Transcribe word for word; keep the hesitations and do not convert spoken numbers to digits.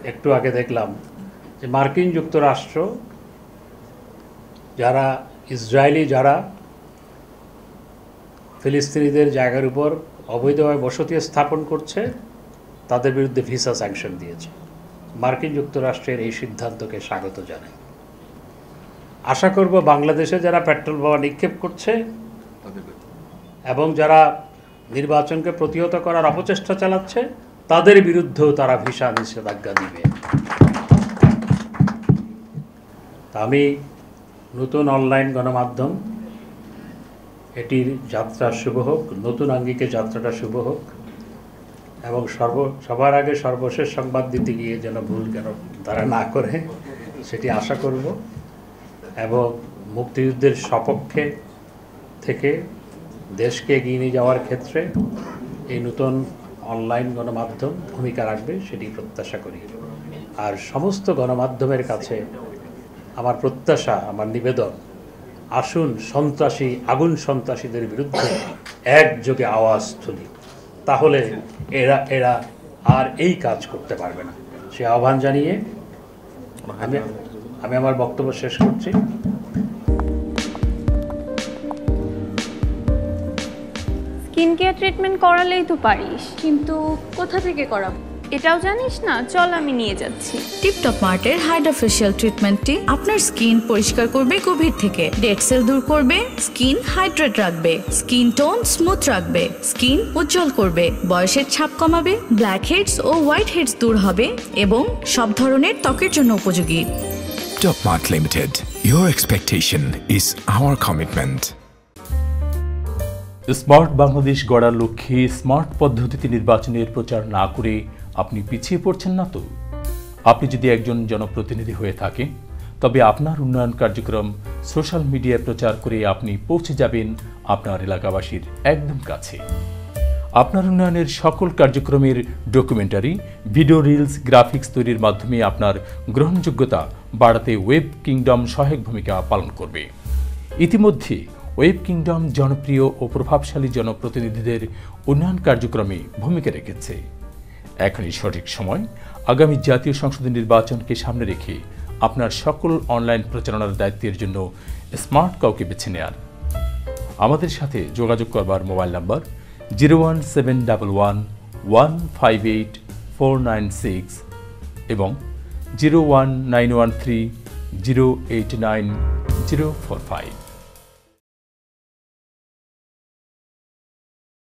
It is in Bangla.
একটু আগে দেখলাম যে মার্কিন যুক্তরাষ্ট্র যারা ইসরায়েলি যারা ফিলিস্তিনিদের জায়গার উপর অবৈধভাবে বসতি স্থাপন করছে তাদের বিরুদ্ধে ভিসা স্যাংশন দিয়েছে। মার্কিন যুক্তরাষ্ট্রের এই সিদ্ধান্তকে স্বাগত জানাই। আশা করব বাংলাদেশে যারা পেট্রোল বোমা নিক্ষেপ করছে এবং যারা নির্বাচনকে প্রতিহত করার অপচেষ্টা চালাচ্ছে তাদের বিরুদ্ধেও তারা ভিসা নিষেধাজ্ঞা দিবে। আমি নতুন অনলাইন গণমাধ্যম এটির যাত্রা শুভ হোক, নতুন আঙ্গিকে যাত্রাটা শুভ হোক এবং সর্ব সবার আগে সর্বশেষ সংবাদ দিতে গিয়ে যেন ভুল কেন তারা না করে সেটি আশা করব এবং মুক্তিযুদ্ধের সপক্ষে থেকে দেশকে এগিয়ে নিয়ে যাওয়ার ক্ষেত্রে এই নতুন অনলাইন গণমাধ্যম ভূমিকা রাখবে সেটি প্রত্যাশা করি। আর সমস্ত গণমাধ্যমের কাছে আমার প্রত্যাশা, আমার নিবেদন, আসুন সন্ত্রাসী আগুন সন্ত্রাসীদের বিরুদ্ধে একযোগে আওয়াজ তুলি, তাহলে এরা এরা আর এই কাজ করতে পারবে না। সে আহ্বান জানিয়ে আমি আমি আমার বক্তব্য শেষ করছি। স্কিন কেয়ার ট্রিটমেন্ট করালেই তো পারিস, কিন্তু কোথা থেকে করাবো এটাও জানিস না। চল আমি নিয়ে যাচ্ছি। টিপটপ মার্টের হাইড্রা ফেশিয়াল ট্রিটমেন্টটি আপনার স্কিন পরিষ্কার করবে গভীর থেকে, ডেড সেল দূর করবে, স্কিন হাইড্রেট রাখবে, স্কিন টোন স্মুথ রাখবে, স্কিন উজ্জ্বল করবে, বয়সের ছাপ কমাবে, ব্ল্যাক হেডস ও হোয়াইট হেডস দূর হবে এবং সব ধরনের ত্বকের জন্য উপযোগী। Top Mart Limited. Your expectation is our commitment. Smart Bangladesh গড়ার লক্ষ্যে স্মার্ট পদ্ধতিতে নির্বাচনের প্রচার না করে আপনি পিছিয়ে পড়ছেন না তো? আপনি যদি একজন জনপ্রতিনিধি হয়ে থাকেন তবে আপনার উন্নয়ন কার্যক্রম সোশ্যাল মিডিয়ায় প্রচার করে আপনি পৌঁছে যাবেন আপনার এলাকাবাসীর একদম কাছে। আপনার উন্নয়নের সকল কার্যক্রমের ডকুমেন্টারি, ভিডিও রিলস, গ্রাফিক্স তৈরির মাধ্যমে আপনার গ্রহণযোগ্যতা বাড়াতে ওয়েব কিংডম সহায়ক ভূমিকা পালন করবে। ইতিমধ্যে ওয়েব কিংডম জনপ্রিয় ও প্রভাবশালী জনপ্রতিনিধিদের উন্নয়ন কার্যক্রমে ভূমিকা রেখেছে। এখনই সঠিক সময় আগামী জাতীয় সংসদ নির্বাচনকে সামনে রেখে আপনার সকল অনলাইন প্রচারণার দায়িত্বের জন্য স্মার্ট কাউকে বেছে নেয়ার। আমাদের সাথে যোগাযোগ করবার mobile number zero one seven double one one five eight four nine six এবং zero one nine one three zero eight nine zero four five.